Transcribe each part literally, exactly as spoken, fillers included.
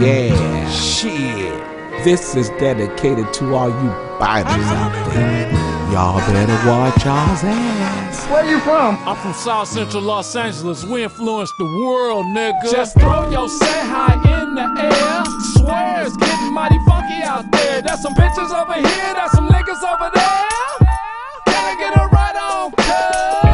Yeah, shit. This is dedicated to all you biters out there. Y'all better watch y'all's ass. Where you from? I'm from South Central Los Angeles. We influenced the world, nigga. Just throw your say hi in the air. Swear it's getting mighty funky out there. There's some bitches over here, there's some niggas over there. Can I get a right on, cuz?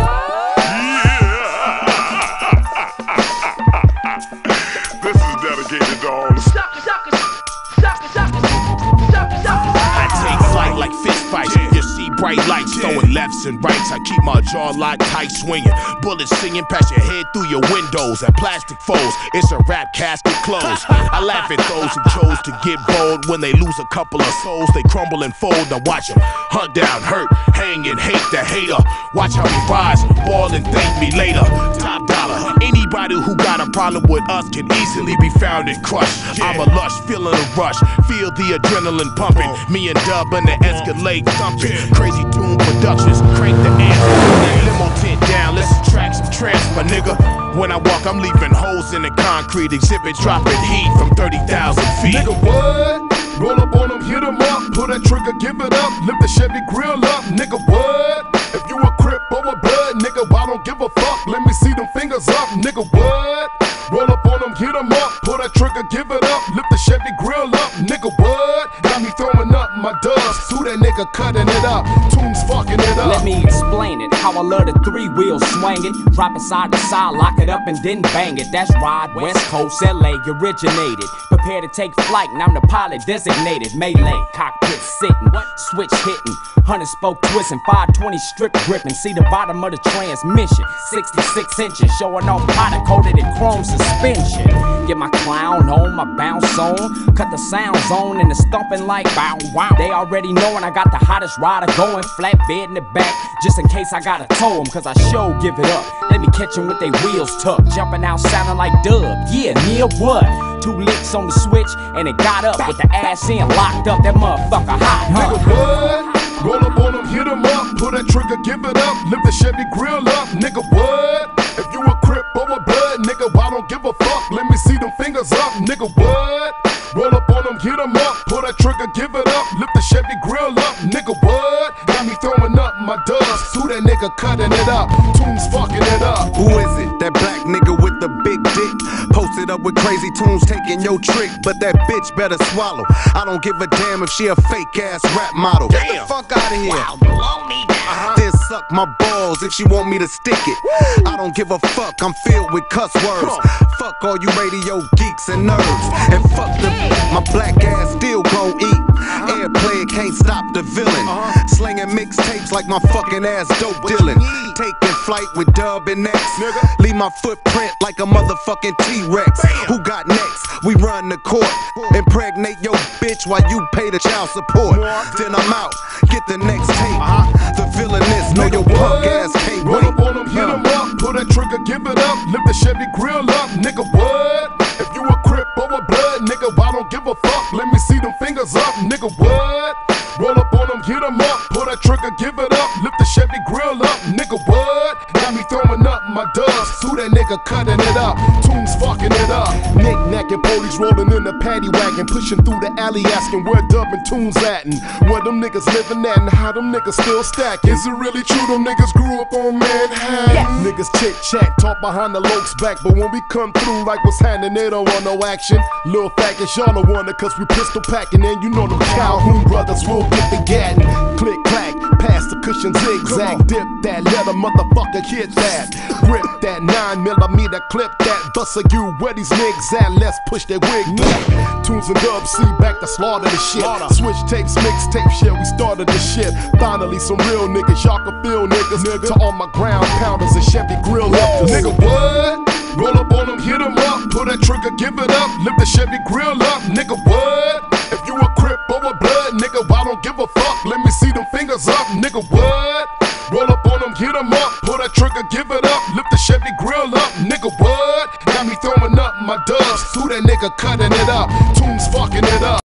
Yeah. This is dedicated to all the Suckers, suckers, suckers, suckers, suckers, suckers. I take flight like fist fights. You see bright lights throwing lefts and rights. I keep my jaw locked tight, swinging. Bullets singing past your head through your windows. At plastic foes, it's a rap casket closed. I laugh at those who chose to get bold. When they lose a couple of souls, they crumble and fold. Now watch them hunt down, hurt, hang, and hate the hater. Watch how we rise, ball, and thank me later. Top dollar. Anybody who got a problem with us can easily be found and crushed. I'm a lush, feeling a rush. Feel the adrenaline pumping. Me and Dub and the Escalade thumping. Crazy Tune Productions, crank the amp. Limo tent down, let's track some transfer, nigga. When I walk, I'm leaving holes in the concrete. Xzibit dropping heat from thirty thousand feet. Nigga, what? Roll up on them, hit them up. Pull that trigger, give it up. Lift the Chevy grill up. Nigga, what? If you a crip or a blood, nigga, I don't give a fuck. Let me see them fingers up. Nigga, what? Roll up on them, hit them up. Pull that trigger, give it up. Lift the Chevy grill up. Nigga, what? Got me throwing up my dubs. Who that nigga cutting it up? Toones fucking it up. Let me explain it. How I love the three wheels swinging. Drop it side to side, lock it up and then bang it. That's Ride, West Coast, L A originated. Prepare to take flight and I'm the pilot designated. Maylay, cockpit sitting, switch hitting. Hundred spoke twisting, five twenty strip gripping. See the bottom of the transmission. sixty-six inches, showing off powder coated in chrome suspension. Get my clown on, my bounce on. Cut the sounds on and the stumping like bow wow. They already knowin' I got the hottest rider going. Flatbed in the back, just in case I gotta tow 'em. Cause I sure give it up. Let me catch 'em with they wheels tucked. Jumping out sounding like Dub. Yeah, near what? Two licks on the switch and it got up with the ass in locked up. That motherfucker hot, huh? Nigga, what? Roll up on them, hit them up. Pull that trigger, give it up. Lift the Chevy grill up. Nigga, what? If you a crip or a blood, nigga, I don't give a fuck. Let me see them fingers up. Nigga, what? Roll up on them, hit them up. Pull that trigger, give it up. Lift the Chevy grill up. Nigga, what? Got me throwing up my dubs. Who that nigga cutting it up? Toones fucking it up. Who is it? That black nigga with the big dick. Posted up with crazy Toones taking your trick. But that bitch better swallow. I don't give a damn if she a fake ass rap model. Get the fuck out of here. Wow, blow me down. Uh-huh. Then suck my balls if she want me to stick it. I don't give a fuck, I'm filled with cuss words. Fuck all you radio geeks and nerds. And fuck the my black ass still gon' eat. Airplay can't stop the villain. Slinging mixtapes like my fucking ass dope dealing. Taking flight with Dub and X. Leave my footprint like a motherfucking T-Rex. Who got next? We run the court. Impregnate your bitch while you pay the child support. Then I'm out, get the next tape. The villainess, know your punk ass can't wait. Roll up on them, hit them up. Pull that trigger, give it up. Lift the Chevy grill up. Nigga, what? If you a crip or a blood, nigga, I don't give a fuck. Let me see them fingers up. Nigga, what? Roll up on them, hit them up. Pull that trigger, give it up. Lift the Chevy grill up. Nigga, what? Got me throwing up my dubs. Who that nigga cutting it up? Toones fucking it up. Knick-knack and police rolling in the paddy wagon. Pushing through the alley asking where Dub and Toones at and where them niggas living at and how them niggas still stack. Is it really true them niggas grew up on Manhattan? Yes. Niggas chit-chat, talk behind the lokes back. But when we come through like what's happening, they don't want no action. Lil' faggots, y'all don't want it cause we pistol packing. And you know them Calhoun brothers will get the gattin'. Click, clack, pass the cushion zigzag. Dip that, let a motherfucker hit that. Grip that nine millimeter, clip that. Thus are you, where these niggas at? Let's push that wig back. Toones and Dub, see back to slaughter the shit. Switch tapes, mixtape shit, we started the shit. Finally some real niggas, y'all can feel niggas. Nigga. To all my ground pounders and Chevy grill up. Nigga, what? Roll up on them, hit them up. Pull that trigger, give it up. Lift the Chevy grill up. Nigga, what? If you a crip or a blood, nigga, I don't give a fuck. Let me see them fingers up. Nigga, what? Roll up on them, hit them up. Pull that trigger, give it up. Lift the Chevy grill up. Nigga, what? Got me throwing up my dubs. Who that nigga cutting it up? Toones fucking it up.